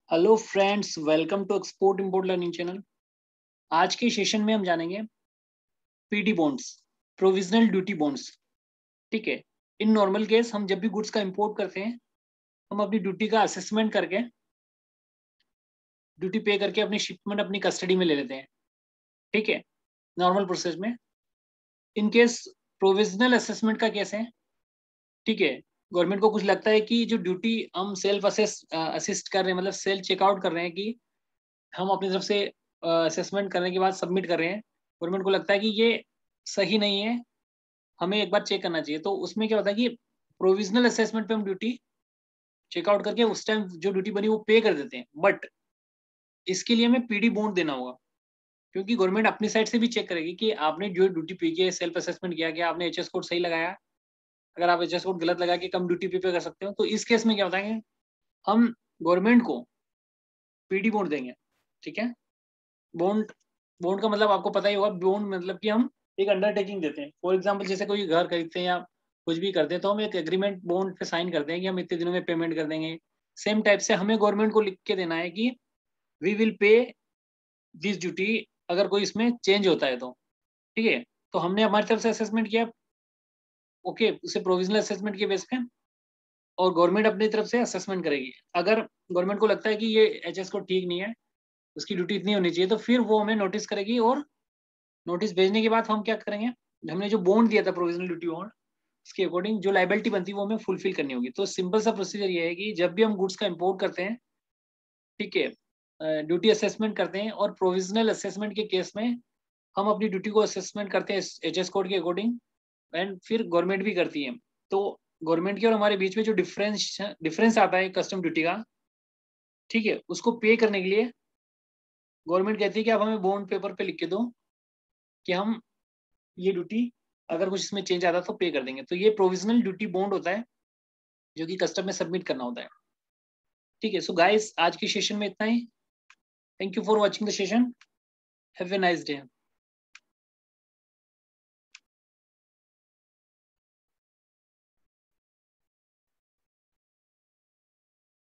Hello friends, welcome to export import learning channel. आज के session में हम जानेंगे PD bonds, provisional duty bonds. ठीक है। इन नॉर्मल केस हम जब भी गुड्स का इंपोर्ट करते हैं, हम अपनी ड्यूटी का असेसमेंट करके, ड्यूटी पे करके अपनी शिपमेंट अपनी कस्टडी में ले लेते हैं। ठीक है, नॉर्मल प्रोसेस में। इन केस प्रोविजनल असेसमेंट का केस है, ठीक है, गवर्नमेंट को कुछ लगता है कि जो ड्यूटी हम सेल्फ असिस्ट कर रहे हैं, मतलब सेल्फ चेकआउट कर रहे हैं, कि हम अपनी तरफ से असेसमेंट करने के बाद सबमिट कर रहे हैं, गवर्नमेंट को लगता है कि ये सही नहीं है, हमें एक बार चेक करना चाहिए। तो उसमें क्या होता है कि प्रोविजनल असेसमेंट पे हम ड्यूटी चेकआउट करके उस टाइम जो ड्यूटी बनी वो पे कर देते हैं। बट इसके लिए हमें पीडी बॉन्ड देना होगा, क्योंकि गवर्नमेंट अपनी साइड से भी चेक करेगी कि आपने जो ड्यूटी पे की है, सेल्फ असेसमेंट किया, कि आपने एचएस कोड सही लगाया। अगर आप एचएस कोड गलत लगा के कम ड्यूटी पे कर सकते हो, तो इस केस में क्या होता है, हम गवर्नमेंट को पीडी बॉन्ड देंगे। ठीक है। बॉन्ड बॉन्ड का मतलब आपको पता ही होगा। बॉन्ड मतलब कि हम एक अंडरटेकिंग देते हैं। फॉर एग्जांपल, जैसे कोई घर खरीदते हैं या कुछ भी करते हैं, तो हम एक एग्रीमेंट बॉन्ड पे साइन करते हैं कि हम इतने दिनों में पेमेंट कर देंगे। सेम टाइप से हमें गवर्नमेंट को लिख के देना है कि we will pay this duty, अगर कोई इसमें चेंज होता है तो। ठीक है। तो हमने हमारी तरफ से असेसमेंट किया, ओके, उसे प्रोविजनल असेसमेंट के बेस पे, और गवर्नमेंट अपनी तरफ से असेसमेंट करेगी। अगर गवर्नमेंट को लगता है कि ये एचएस को ठीक नहीं है, उसकी ड्यूटी इतनी होनी चाहिए, तो फिर वो हमें नोटिस करेगी, और नोटिस भेजने के बाद हम क्या करेंगे, हमने जो बॉन्ड दिया था प्रोविजनल ड्यूटी बॉन्ड, उसके अकॉर्डिंग जो लाइबिलिटी बनती है वो हमें फुलफिल करनी होगी। तो सिंपल सा प्रोसीजर ये है कि जब भी हम गुड्स का इंपोर्ट करते हैं, ठीक है, ड्यूटी असेसमेंट करते हैं, और प्रोविजनल असेसमेंट के केस में हम अपनी ड्यूटी को असेसमेंट करते हैं एचएस कोड के अकॉर्डिंग, एंड फिर गवर्नमेंट भी करती है। तो गवर्नमेंट के और हमारे बीच में जो डिफरेंस आता है कस्टम ड्यूटी का, ठीक है, उसको पे करने के लिए गवर्नमेंट कहती है कि आप हमें बॉन्ड पेपर पे लिख के दो कि हम ये ड्यूटी, अगर कुछ इसमें चेंज आता है तो पे कर देंगे। तो ये प्रोविजनल ड्यूटी बॉन्ड होता है, जो कि कस्टम में सबमिट करना होता है। ठीक है। सो गाइस, आज की सेशन में इतना ही। Thank you for watching the session. Have a nice day.